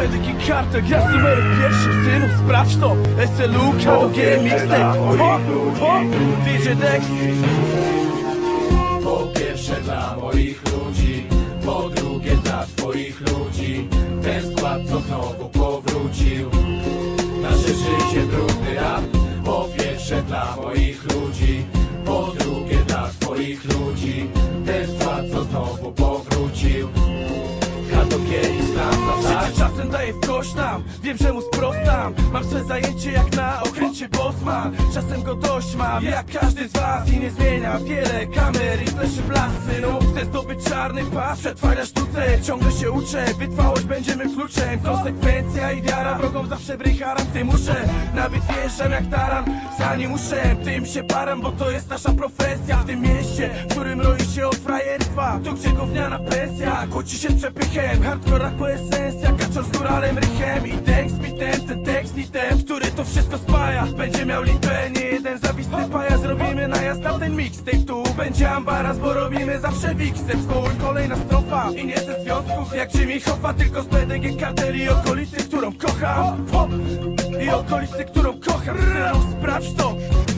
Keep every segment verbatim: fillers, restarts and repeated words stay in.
Pedyki kartel, gra numerów pierwszych synów, sprawdź to. S L U, K D G, mixtape. Po, po, D J Dex. Po pierwsze dla moich ludzi, po drugie dla twoich ludzi. Ten skład, co znowu powrócił. Nasze życie brudny rap. Po pierwsze dla moich ludzi, po drugie dla twoich ludzi. Ten skład, co znowu powrócił. Kato kiedyś nam za Życie czasem daje w kość nam, wiem, że mu sprostam. Mam swe zajęcie jak na okręcie Bosman. Czasem go dość mam, jak każdy z was. I nie zmienia wiele kamer i fleszy blasy. No chcę zdobyć czarny pas, przetrwać na sztuce. Ciągle się uczę, wytrwałość będziemy kluczem. Konsekwencja i wiara, wrogom zawsze wrycharam. Ty muszę, nawet wjeżdżam jak taran. Zanim muszę, tym się param, bo to jest nasza profesja. W tym mieście, w którym roi się od frajerstwa. Tu gdzie gówniana pensja, kłóci się z przepychem. Hardcore jako esencja, kaczor z góralem, rychem. I tekst bitem, ten tekst item, który to wszystko spaja. Będzie miał lipę, nie jeden zawistny paja. Zrobimy najazd na ten mixtape. Tu będzie ambaras, bo robimy zawsze wiksem. Skuj, kolejna strofa i nie ze związków jak Jimmy Hoffa, tylko z P D G karteli i okolicy, którą kocham. Hop, i okolicy, którą kocham. Synów, sprawdź to.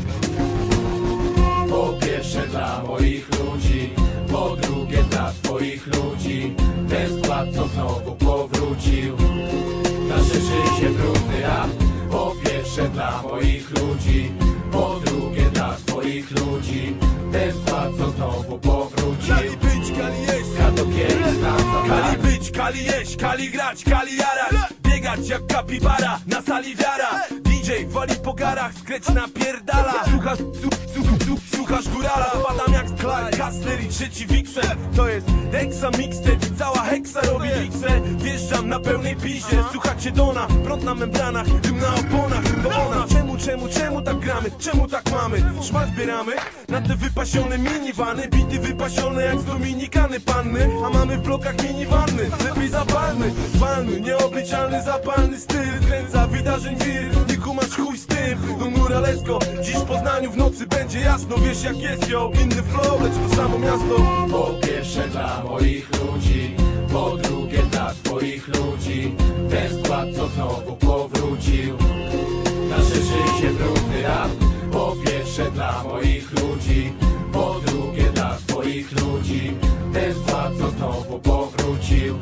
Po pierwsze dla moich ludzi, po drugie dla twoich ludzi. Ten skład, co znowu powrócił. Nasze życie brudny rap. Po pierwsze dla moich ludzi, po drugie dla twoich ludzi. Ten skład, co znowu powrócił. Kali być, kali jeść, Kato kiedyś nam za kali być, kali jeść, kali grać, kali jarać. Biegać jak kapibara na sali wiara. D J wali po garach, skrecz napierdala. Słuchasz, su, su, su, su, słuchasz górala. Spadam jak Clark Kastler i trzeci Wixen. To jest Dexa mixtape i cała heksa robi wiksę. Wjeżdżam na pełnej piździe, słuchacie Dona. Prąd na membranach, dym na oponach. To ona, czemu, czemu, czemu tak gramy? Czemu tak mamy? Szmat zbieramy na te wypasione minivany. Bity wypasione jak z Dominikany panny. A mamy w blokach minivanny. Lepiej zapalny, walny, nieobliczalny, zapalny styl. Kręca wydarzeń wir, nie kumasz chuj z tym. Do muralesko, dziś w Poznaniu w nocy będzie jasno. Wiesz jak jest, yo, inny flow, lecz to samo miasto. Po pierwsze dla moich ludzi, po drugie dla twoich ludzi. Ten skład, co znowu powrócił. Nasze życie brudny rap. Po pierwsze dla moich ludzi, po drugie dla twoich ludzi. Ten skład, co znowu powrócił.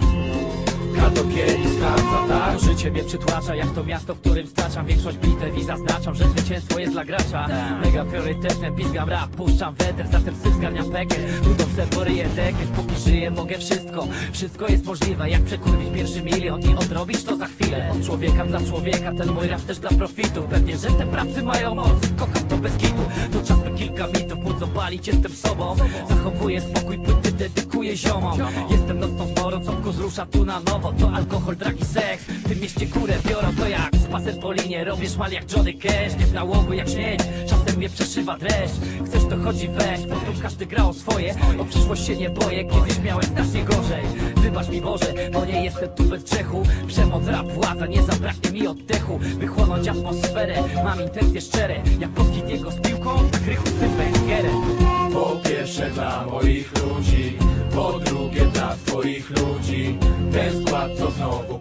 Kato kiedyś nam za tak. Życie mnie przytłacza jak to miasto, w którym straczam większość bitew i zaznaczam, że zwycięstwo jest dla gracza. Mega priorytetem, pizgam rap, puszczam weter, zatem syf zgarniam pekiel. Budą se poryję dekiel, póki żyję mogę wszystko. Wszystko jest możliwe, jak przekurwić pierwszy milion i odrobić to za chwilę. Od człowieka dla człowieka, ten mój rap też dla profitu. Pewnie, że te pracy mają moc, kocham to bez kitu. To czas by kilka mitów móc obalić, jestem sobą. Zachowuję spokój, płyty dedykuję ziomom. Jestem nocną zmorą, co wkurz rusza tu na nowo. To alkohol, dragi, seks, w tym mieście kurę biorą. To jak spacer po linie, robię szmal jak Johnny Cash. Nie w nałogu jak śmieć, czasem mnie przeszywa dreszcz. Chcesz to chodzi weź, po tu każdy gra o swoje. O przyszłość się nie boję, kiedyś miałem znacznie gorzej. Wybacz mi Boże, bo nie jestem tu bez grzechu. Przemoc, rap, władza, nie zabraknie mi oddechu. Wychłonąć atmosferę, mam intencje szczere. Jak Polski Diego z piłką, tak rychu z tym węgierem. Po pierwsze dla moich ludzi, po drugie dla twoich ludzi. Ten skład, co znowu